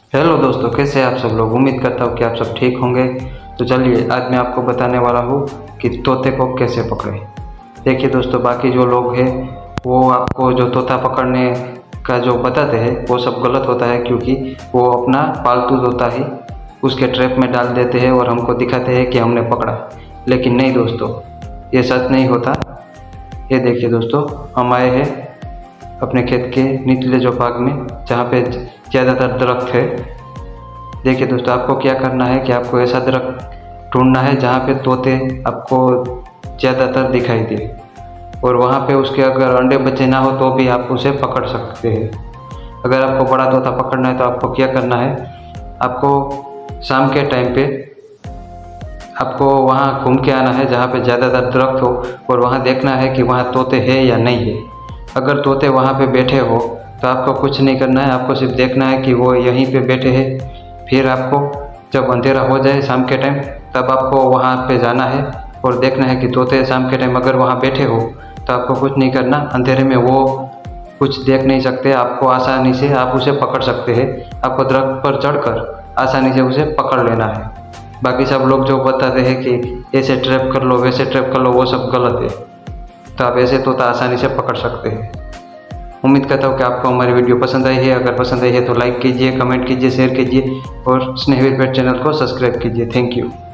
Hello दोस्तों, कैसे आप सब लोग। उम्मीद करता हूँ कि आप सब ठीक होंगे। तो चलिए आज मैं आपको बताने वाला हूँ कि तोते को कैसे पकड़ें। देखिए दोस्तों, बाकी जो लोग हैं वो आपको जो तोता पकड़ने का जो बताते हैं वो सब गलत होता है, क्योंकि वो अपना पालतू तोता ही उसके ट्रैप में डाल देते हैं और हमको दिखाते हैं कि हमने पकड़ा। लेकिन नहीं दोस्तों, ये सच नहीं होता। ये देखिए दोस्तों, हम आए हैं अपने खेत के निचले जो भाग में जहाँ पे ज़्यादातर दरख्त है। देखिए दोस्तों, आपको क्या करना है कि आपको ऐसा दरख्त ढूंढना है जहाँ पे तोते आपको ज़्यादातर दिखाई दे, और वहाँ पे उसके अगर अंडे बच्चे ना हो तो भी आप उसे पकड़ सकते हैं। अगर आपको बड़ा तोता पकड़ना है तो आपको क्या करना है, आपको शाम के टाइम पे आपको वहाँ घूम के आना है जहाँ पे ज़्यादातर दरख्त हो, और वहाँ देखना है कि वहाँ तोते हैं या नहीं है। अगर तोते वहाँ पे बैठे हो तो आपको कुछ नहीं करना है, आपको सिर्फ देखना है कि वो यहीं पे बैठे हैं। फिर आपको जब अंधेरा हो जाए शाम के टाइम, तब आपको वहाँ पे जाना है और देखना है कि तोते शाम के टाइम अगर वहाँ बैठे हो तो आपको कुछ नहीं करना। अंधेरे में वो कुछ देख नहीं सकते, आपको आसानी से आप उसे पकड़ सकते हैं। आपको दरख्त पर चढ़कर आसानी से उसे पकड़ लेना है। बाकी सब लोग जो बताते हैं कि ऐसे ट्रैप कर लो वैसे ट्रैप कर लो, वो सब गलत है। तो आप ऐसे तोता आसानी से पकड़ सकते हैं। उम्मीद करता हूँ कि आपको हमारी वीडियो पसंद आई है। अगर पसंद आई है तो लाइक कीजिए, कमेंट कीजिए, शेयर कीजिए और स्नेहवीर पेट चैनल को सब्सक्राइब कीजिए। Thank you.